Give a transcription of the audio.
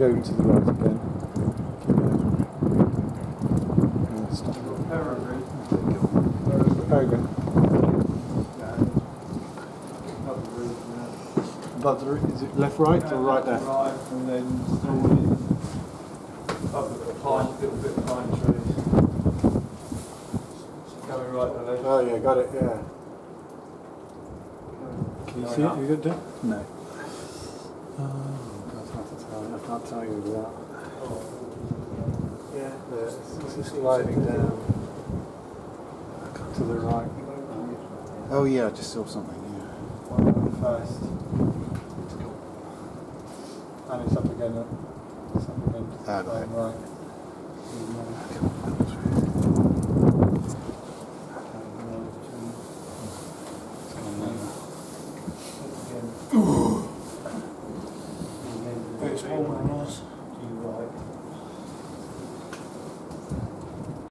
go to the right again. Peregrine. Above the roof, is it left, right, or right, left? Right, and then normally up at the pine, little bit of pine trees. Going right to left. Oh yeah, got it, yeah. Can you see it? Have you got it? No. Oh, I can't tell you that. Yeah, it's just sliding down to the right. Oh yeah, I just saw something, yeah. First. And it's up again. It's up again. Right. It's warmer than us.